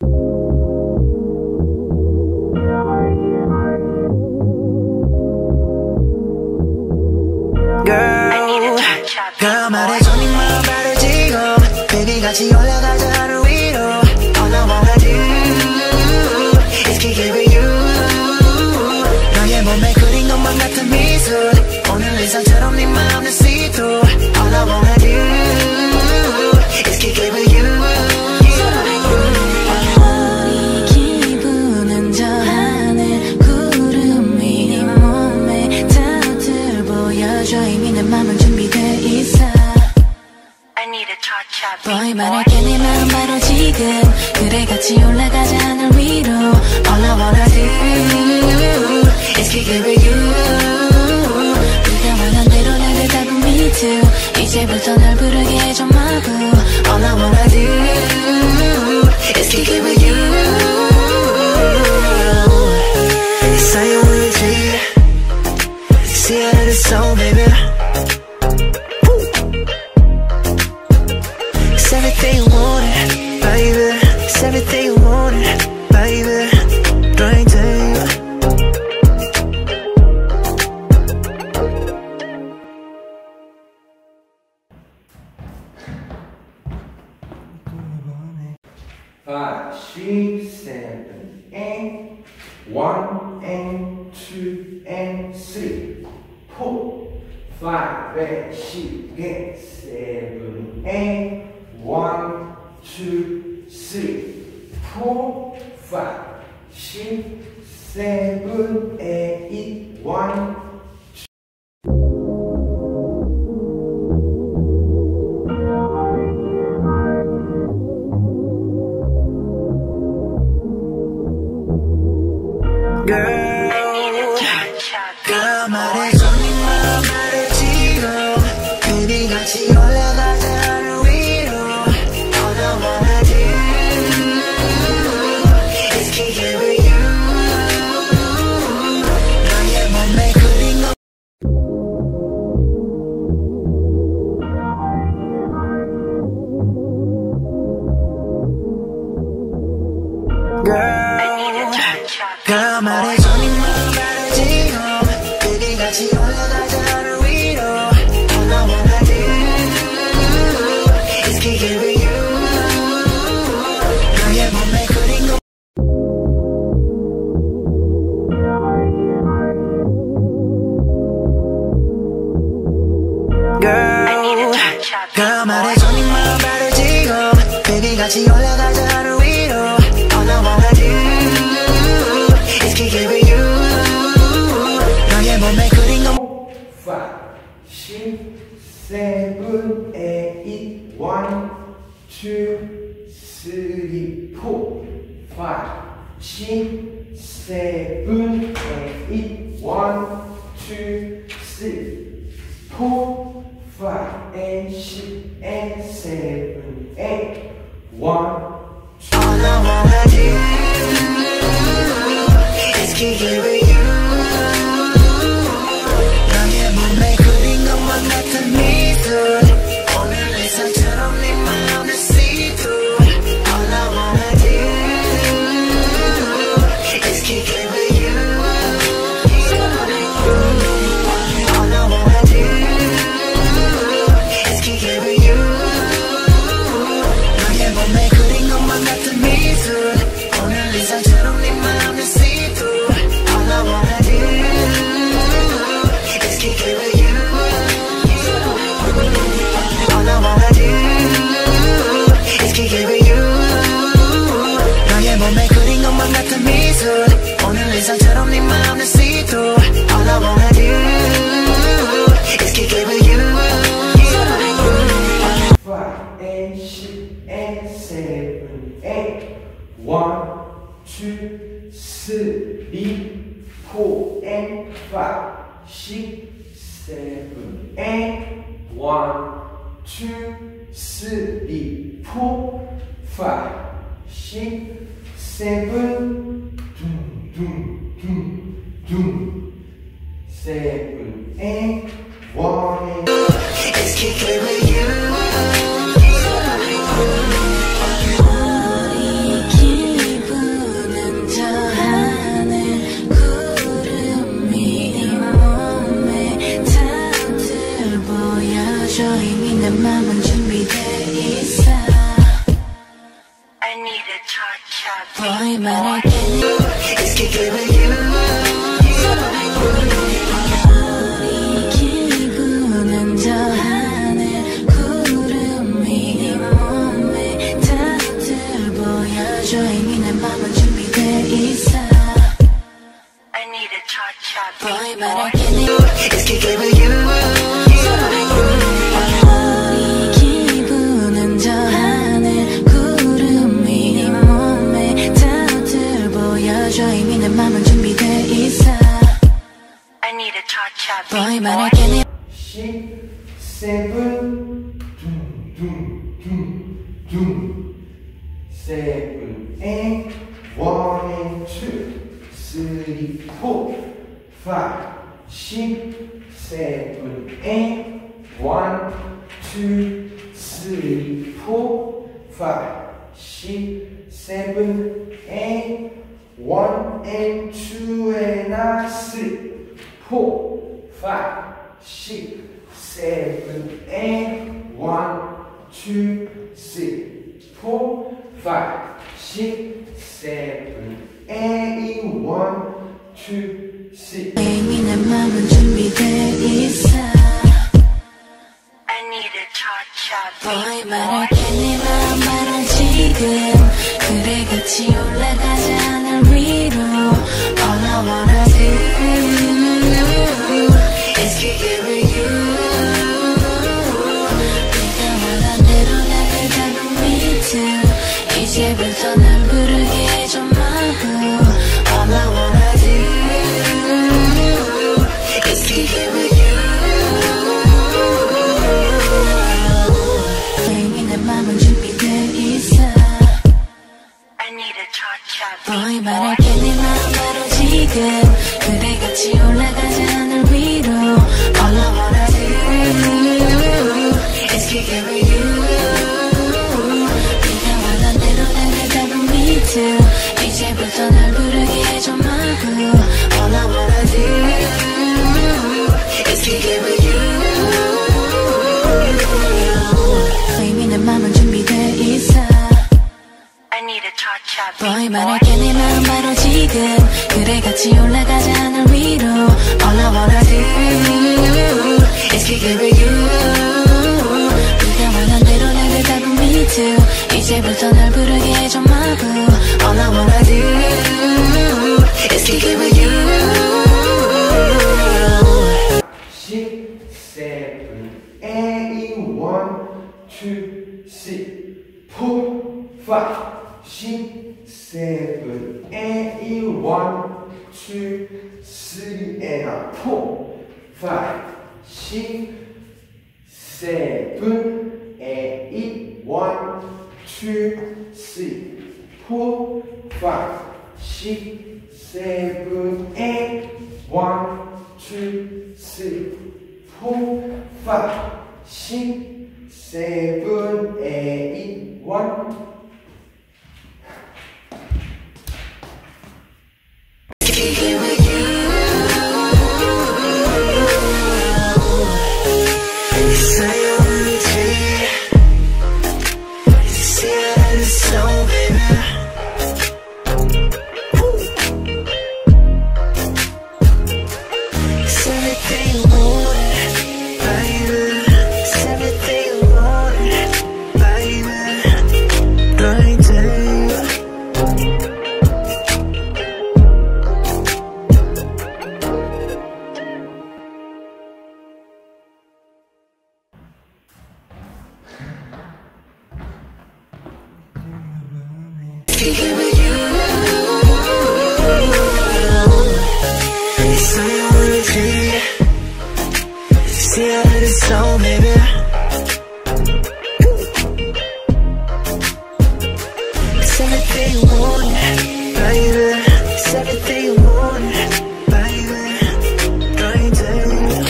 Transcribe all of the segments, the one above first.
Girl 말해줘 네 마음 바로 지금 Baby 같이 올라가자 하늘 위로 All I wanna do is kick it with you 너의 몸에 그린 것만 같은 미술 오늘 일상처럼 네 마음을 see through All I wanna do is kick it with you 우리 기분은 저 하늘 구름 위 네 몸에 다들 보여줘 이미 내 맘은 준비돼 있어 Boy 말할게 내 마음 바로 지금 그래 같이 올라가자 하늘 위로 All I wanna do is kick it with you 네가 원한 대로 나를 잡은 me too 이제부터 널 부르게 해줘 my boo All I wanna do is kick it with you 쌓여오르지 See how it is so baby It's everything you want it, baby. It's everything you want it, baby. Right there. 5, 6, 7, 8 1 and 2 and 3 4 5 and 6 and 7 8 1, 2, 3 4 5 6 7 8 1 Girl 말해줘 네 마음 나를 지금 Baby 같이 올라가자 하늘 위로 All I wanna do is kick it with you 너의 몸에 그린 것 Girl 말해줘 네 마음 나를 지금 Baby 같이 올라가자 하늘 위로 All I wanna do is kick it with you 너의 몸에 그린 것 Girl 말해줘 네 마음 바로 지금 Baby 같이 올라가자 하늘 위로 All I wanna do is kick it with you 너의 몸에 그린 것 5, 6, 7, 8 1, 2, 3, 4 5, 6, 7, 8 1, 2, 3 4 5 and 6 and 7 8 1 All I wanna do is kick it with you 너의 몸에 그린 것만 같은 미술 오늘 일상처럼 네 마음을 see through All I wanna do is kick it with you All I wanna do is kick it with you 너의 몸에 그린 것만 같은 미술 오늘 일상처럼 네 마음을 see through All I wanna do is kick it with you All I wanna do is kick it with you 너의 몸에 그린 것만 같은 미술 오늘 일상처럼 네 마음을 see through All I wanna do is kick it with you 5 and 6 and 7 8 1, 2, 3, 4 and 5 6, 7 8 1, 2, 3, 4 5 6, 7 둥, 둥, 둥, 둥 7, 8 1 Let's kick it with you 머리 길 Boy 말할게 Let's kick it with you. 우리 기분은 저 하늘 구름 위 몸에 다들 보여줘 이미 내 맘은 준비돼 있어 Boy 말할게 Let's kick it with you. 우리 기분은 저 하늘 구름 위 몸에 다들 보여줘 이미 내 맘은 준비돼 있어 Boy 말할게 6, 7, 둥둥둥둥 7, 8, 1 and 2, 3, 4, 5, 6, 7, 8, 1, 2, 3, 4, 5, 6, 7, 8, 1 and 2 and 3, 4, 5, 6, 7, 8, 1, 2, 3, 4, 5, 6, 7, 8, 1, 2, 3. 이미 내 맘은 준비돼 있어 Boy 말할게 네 마음 알아 지금 그래 같이 올라가자 하늘 위로 All I wanna do is kick it with you 네가 원한 대로 나를 잡은 me too 이제부터 날 부르게 해줘 마구 All I wanna do is kick it with you 이미 내 맘은 준비돼 있어 Boy 말할게 네 마음 바로 지금 그래 같이 올라가자 하늘 위로 All I wanna do is kick it with you 네가 원한 대로 나를 잡은 me too 이제부터 날 부르게 해줘 마구 All I wanna do is kick it with you 이미 내 맘은 준비돼 있어 Boy 말할게 네 마음 바로 지금 그래 같이 올라가자 하늘 위로 All I wanna do is kick it with you 네가 원한 대로 나를 잡은 me too 이제부터 날 부르게 해줘 마구 All I wanna do is kick it with you 6, 7, 8, 1, 2, 3, 4, 5, 6, 7, 8, 1, 2, 3, and 4, 5, 6, 7, 8, 1, 2, 3, 4, 5, 6, 7, 8, 1, 2, 3, 4, 5, 6, 7, 8, 1. Kick it with you. It's all you want to see how it's so, baby. It's everything you want, baby. It's everything you want, baby. Right there. Kick it with you. It's all you wanna see how it's so, baby. It's everything you want, baby. It's everything you want, baby. Right there.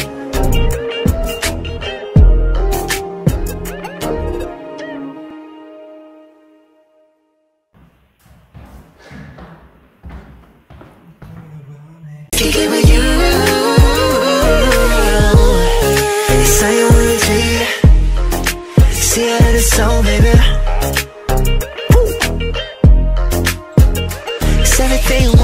Kick it with you. It's all you wanna see how it's so, baby. everything